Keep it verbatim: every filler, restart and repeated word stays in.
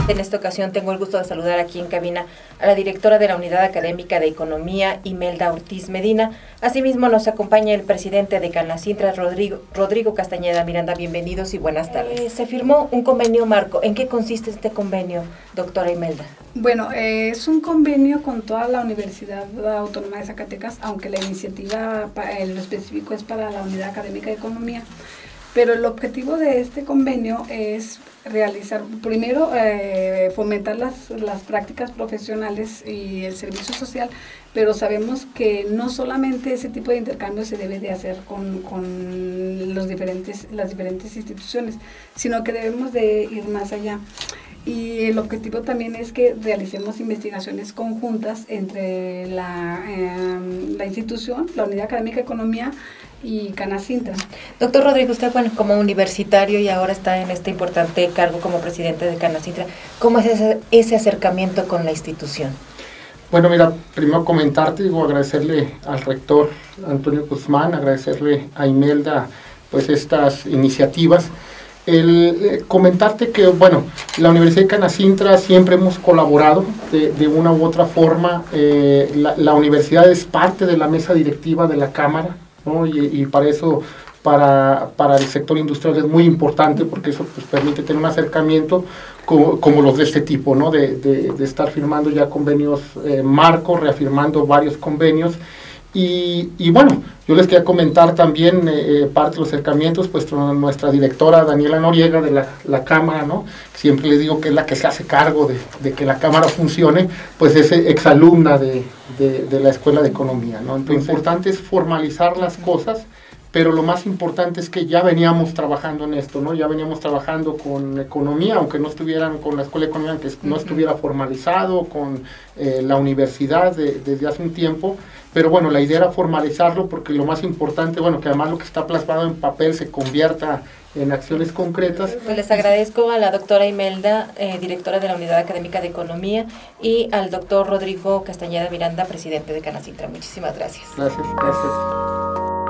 En esta ocasión tengo el gusto de saludar aquí en cabina a la directora de la Unidad Académica de Economía, Imelda Ortiz Medina. Asimismo nos acompaña el presidente de Canacintra, Rodrigo, Rodrigo Castañeda Miranda. Bienvenidos y buenas tardes. Eh, se firmó un convenio marco. ¿En qué consiste este convenio, doctora Imelda? Bueno, eh, es un convenio con toda la Universidad Autónoma de Zacatecas, aunque la iniciativa, eh, lo específico es para la Unidad Académica de Economía. Pero el objetivo de este convenio es realizar, primero, eh, fomentar las, las prácticas profesionales y el servicio social, pero sabemos que no solamente ese tipo de intercambio se debe de hacer con, con los diferentes, las diferentes instituciones, sino que debemos de ir más allá. Y el objetivo también es que realicemos investigaciones conjuntas entre la, eh, la institución, la Unidad Académica de Economía y Canacintra. Doctor Rodrigo, usted, bueno, como universitario y ahora está en este importante cargo como presidente de Canacintra, ¿cómo es ese, ese acercamiento con la institución? Bueno, mira, primero comentarte, digo, agradecerle al rector Antonio Guzmán, agradecerle a Imelda, pues, estas iniciativas. El eh, comentarte que, bueno, la Universidad de Canacintra siempre hemos colaborado de, de una u otra forma. Eh, la, la universidad es parte de la mesa directiva de la Cámara, ¿no? y, y para eso, para, para el sector industrial es muy importante, porque eso pues, permite tener un acercamiento como, como los de este tipo, ¿no? de, de, de estar firmando ya convenios eh, marcos, reafirmando varios convenios. Y, y bueno, yo les quería comentar también eh, parte de los acercamientos, pues nuestra directora Daniela Noriega de la, la Cámara, ¿no? Siempre les digo que es la que se hace cargo de, de que la Cámara funcione, pues es exalumna de, de, de la Escuela de Economía, ¿no? Entonces, lo importante es formalizar las cosas, pero lo más importante es que ya veníamos trabajando en esto, ¿no? Ya veníamos trabajando con economía, aunque no estuvieran con la Escuela de Economía, aunque no estuviera formalizado, con eh, la universidad de, desde hace un tiempo. Pero bueno, la idea era formalizarlo, porque lo más importante, bueno, que además lo que está plasmado en papel se convierta en acciones concretas. Pues les agradezco a la doctora Imelda, eh, directora de la Unidad Académica de Economía, y al doctor Rodrigo Castañeda Miranda, presidente de Canacintra. Muchísimas gracias. Gracias, gracias.